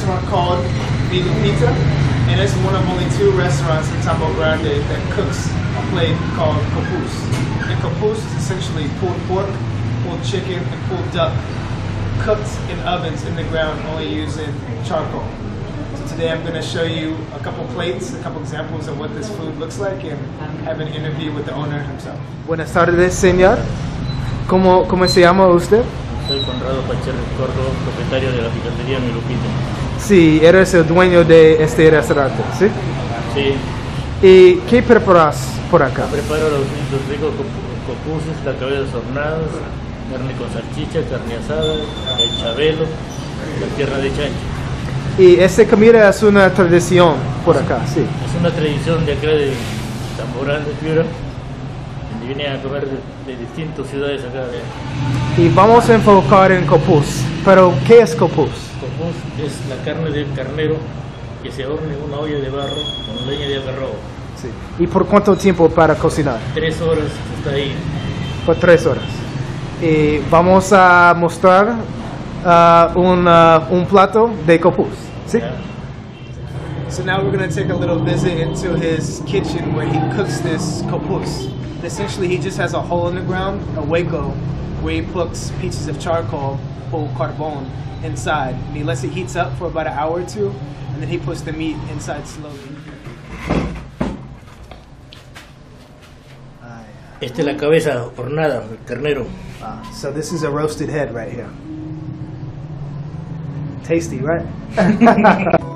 restaurant called Mi Lupita, and it's one of only 2 restaurants in Tambo Grande that cooks a plate called copus. And copus is essentially pulled pork, pulled chicken, and pulled duck, cooked in ovens in the ground only using charcoal. So today I'm going to show you a couple plates, a couple examples of what this food looks like, and have an interview with the owner himself. Buenas tardes, señor. ¿Cómo se llama usted? Soy Conrado Pacheco Córdoba, propietario de la picantería Mi Lupita. Sí, eres el dueño de este restaurante, ¿sí? Sí. ¿Y qué preparas por acá? Preparo los ricos copuses, las cabezas hornadas, carne con salchicha, carne asada, el chabelo, la pierna de chancho. Y esta comida es una tradición por acá, sí. Es una tradición de acá de Tambo Grande, Piura, donde viene a comer de distintas ciudades acá. Y vamos a enfocar en copus. Pero, ¿qué es copus? Copus es la carne del carnero que se horna en una olla de barro con leña de algarrobo. Sí. ¿Y por cuánto tiempo para cocinar? 3 horas está ahí. Por 3 horas. Y vamos a mostrar un plato de copus. ¿Sí? Yeah. So now we're going to take a little visit into his kitchen where he cooks this copus. Essentially, he just has a hole in the ground, a hueco, where he puts pieces of charcoal, whole carbone, inside. And he lets it heat up for about an hour or 2, and then he puts the meat inside slowly. Esta es la cabeza hornada del carnero. So this is a roasted head right here. Tasty, right?